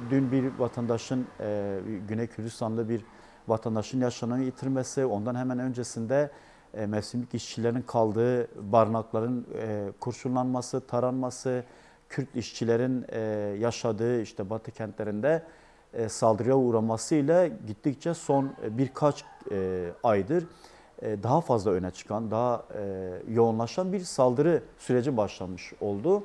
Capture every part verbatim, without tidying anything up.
dün bir vatandaşın, e, Güney Kürdistanlı bir vatandaşın yaşamını yitirmesi, ondan hemen öncesinde e, mevsimlik işçilerin kaldığı barınakların e, kurşunlanması, taranması, Kürt işçilerin e, yaşadığı işte Batı kentlerinde e, saldırıya uğramasıyla gittikçe son birkaç e, aydır e, daha fazla öne çıkan, daha e, yoğunlaşan bir saldırı süreci başlamış oldu.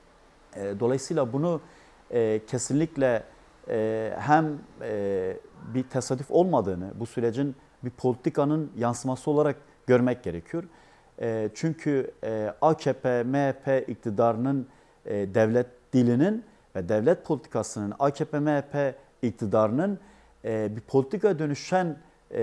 E, dolayısıyla bunu e, kesinlikle e, hem e, bir tesadüf olmadığını, bu sürecin bir politikanın yansıması olarak görmek gerekiyor. E, çünkü e, A K P, M H P iktidarının e, devlet dilinin ve devlet politikasının, A K P, M H P iktidarının e, bir politika dönüşen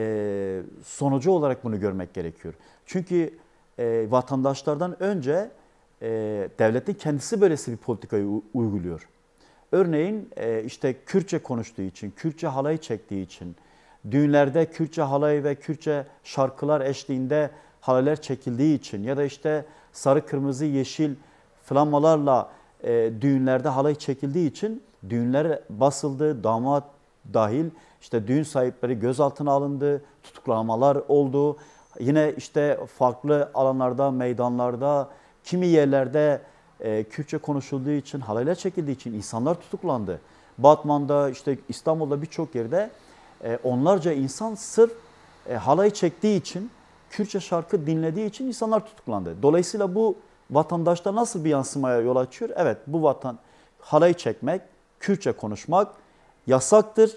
e, sonucu olarak bunu görmek gerekiyor. Çünkü e, vatandaşlardan önce e, devletin kendisi böylesi bir politikayı uyguluyor. Örneğin e, işte Kürtçe konuştuğu için, Kürtçe halayı çektiği için, düğünlerde Kürtçe halayı ve Kürtçe şarkılar eşliğinde halaylar çekildiği için ya da işte sarı, kırmızı, yeşil flamalarla e, düğünlerde halay çekildiği için düğünler basıldı, damat dahil işte düğün sahipleri gözaltına alındı, tutuklamalar oldu. Yine işte farklı alanlarda, meydanlarda, kimi yerlerde e, Kürtçe konuşulduğu için, halaylar çekildiği için insanlar tutuklandı. Batman'da, işte İstanbul'da birçok yerde e, onlarca insan sırf e, halayı çektiği için, Kürtçe şarkı dinlediği için insanlar tutuklandı. Dolayısıyla bu vatandaşta nasıl bir yansımaya yol açıyor? Evet, bu vatan halayı çekmek, Kürtçe konuşmak yasaktır.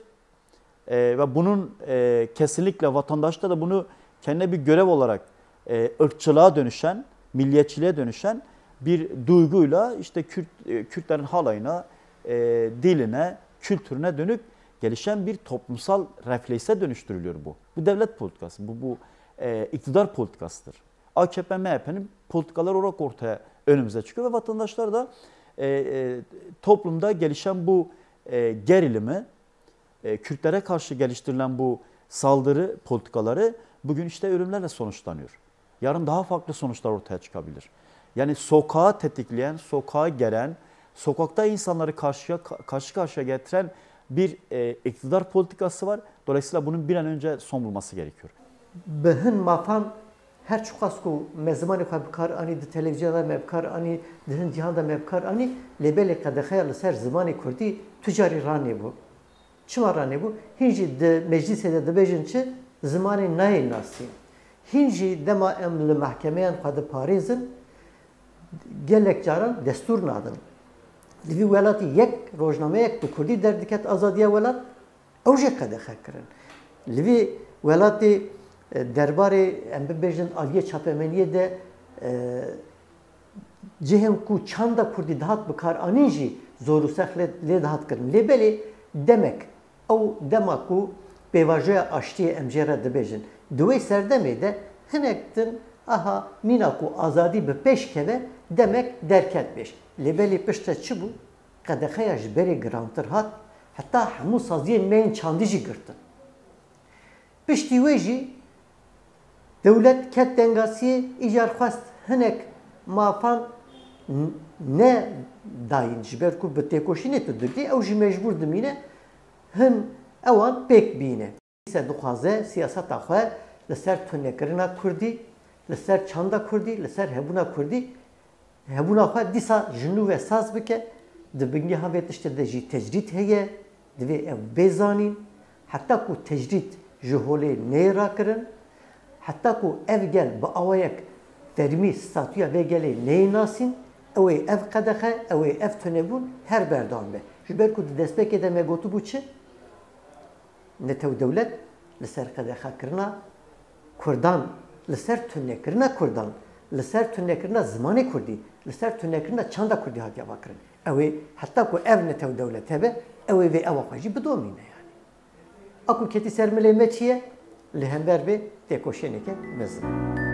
E, ve bunun e, kesinlikle vatandaşta da bunu kendine bir görev olarak e, ırkçılığa dönüşen, milliyetçiliğe dönüşen bir duyguyla işte Kürt, e, Kürtlerin halayına, e, diline, kültürüne dönük gelişen bir toplumsal reflekse dönüştürülüyor bu. Bu devlet politikası, bu, bu e, iktidar politikasıdır. A K P, M H P'nin politikaları olarak ortaya önümüze çıkıyor ve vatandaşlar da e, e, toplumda gelişen bu e, gerilimi, e, Kürtlere karşı geliştirilen bu saldırı politikaları bugün işte ölümlerle sonuçlanıyor. Yarın daha farklı sonuçlar ortaya çıkabilir. Yani sokağa tetikleyen, sokağa gelen, sokakta insanları karşıya karşı karşıya getiren bir e, iktidar politikası var. Dolayısıyla bunun bir an önce son bulması gerekiyor. Behin mafan her çok az ku mezmanı kabkar ani de televizyonda mevkar ani de cihanda mevkar ani lebele kadexaya ser zamanı kurdi tücari rani bu. Çima rani bu? Hinci de meclisede de bejinçi zamanı nayi nasi. Hinci dema emli mahkemeyen kadı Pariz'in gelek caran destur nadın. Livi velati yek rojname yek bu kurdi derdiket azadiye velat evje kadexe kirin. Livi velati derbarê em bibêjin aliyê çapemeniyê de cihên ku çanda Kurdî dihat bikaranîn jî zor û sex lê dihat kirin. Lêbelê demek ew dema ku pêvajoya aştiyê em jê re dibêjin. Di wê serdemê de hinek din aha mîna ku azadî bi pêş keve demek derket bêj. Lêbelê piştre çi bû? Qedexeya ji berê girantir hat heta hemû saziyên me yên çandî jî girtin. Piştî wê jî devlet ket dengasiye icar xwast hinek mafan ne dayın ji ber ku bi têkoşînê tu dikî ew jî mecbûr dimîne hin ewan pêk bîne. Se dixwaze siyaseta xwe li ser tunekirina Kurdî, li ser çanda Kurdî, li ser hebûna Kurdî, hebûna xwe dîsa ji nû ve saz bike, di bingehê vê tiştê de jî tecrît heye, divê ew bêzanîn, heta ku tecrît ji holê neyê rakirin, heta ku ev gel bi awayek fermî statuya vê gelê neyê nasîn, ew ê ev qedexe, ew ê ev tunebûn her berdam be. Ji ber ku di destpêkê de me gotibû çi? Netew dewlet li ser qedexekirina Kurdan, li ser tunekirina Kurdan, li ser tunekirina zimanê Kurdî, li ser tunekirina çanda Kurdî hatiye vekirin. Ew ê heta ku ev netew dewlet hebe, ew ê vê ewa xwe jî bidomîne yani. Aku ketî ser milê me çi ye? Li hember bê têkoşîneke mezin.